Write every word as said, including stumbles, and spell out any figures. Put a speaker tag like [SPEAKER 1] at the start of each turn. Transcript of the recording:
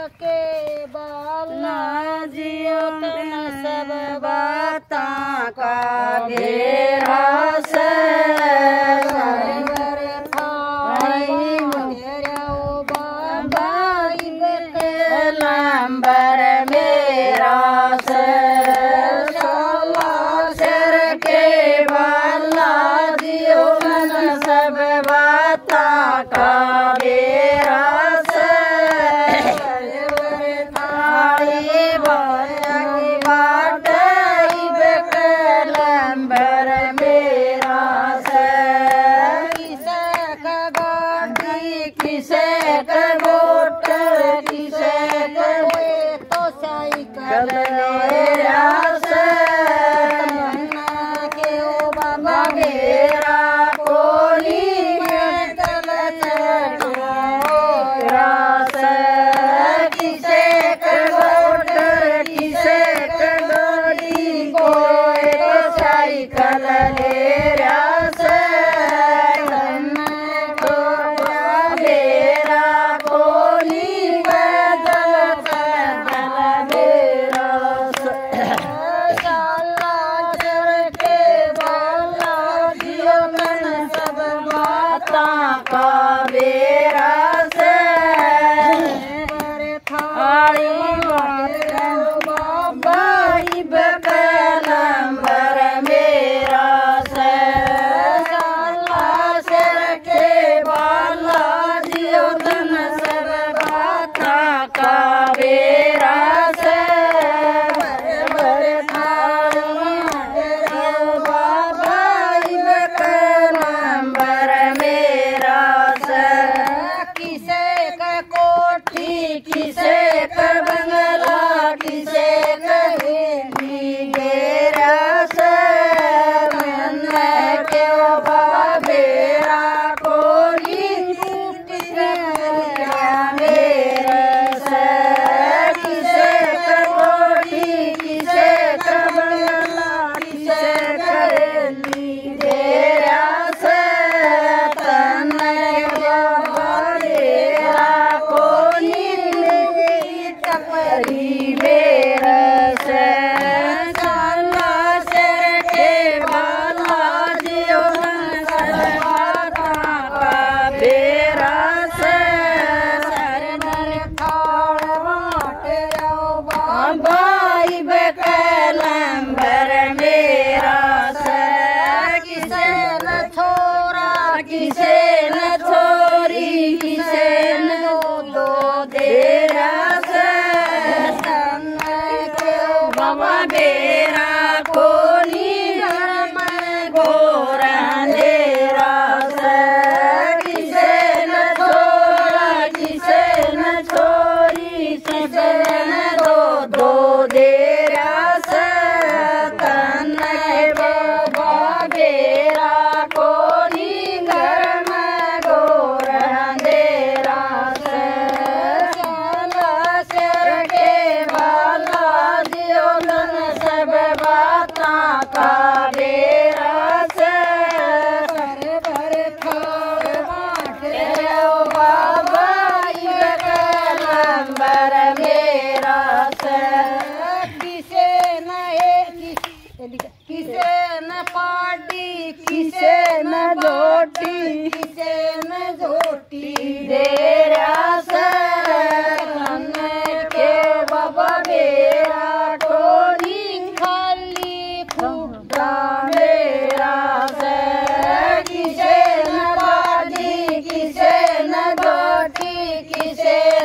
[SPEAKER 1] के बाला जियो तन सब बाता का घेरा से लंबर मेरा से शर के बाला जियो तन सब बाता का घेरा से लंबर मेरा से किसे कगोटी किसे कगोटर किसे तो साइकिल मेरा से के ओ बाबा मेरा कोली में कल चढ़ा से किसे कगोटर किसे कगोटी कोई तो साइकिल मेरा से मेरा कोली बदल बदल मेरा साला चर के बाला जियो मन सब माता का मेरा से थाली बाबा लंबर मेरा से साला सर के बाला जियो धन सब बाता का मेरा से बड़े थाली बाबा लंबर मेरा से किसे का कोठी किसे का बंगला किसे का मेरा से मन के बाबेरा कोली मेरे से किसे करोड़ी किसे कबला किसे करेली मेरा से तन बाबेरा कोली टपरी मेरे से साला सर के बाला जियो का बेरा से सर नर थाल माटे बाबाई लंबर मेरा से किसे न छोरा किसे न छोरी किसे न दो देरा से बाबा बेरा कोली में गोरा देरा से किसे न छोरा किसे न छोरी किसे न दो दो देरा से तन बाबा बेरा कोली घर में गोरा देरा से साला सर के बाला जियो धन सब बाता का बेरा से भर भर थाल माटे बाबा लंबर मेरा से किसे न किसे न पाटी किसे न झोटी किसे न झोटी देरा से के बाबा मेरा टोली खाली खुदा मेरा से किसे न पाटी किसे न झोटी किसे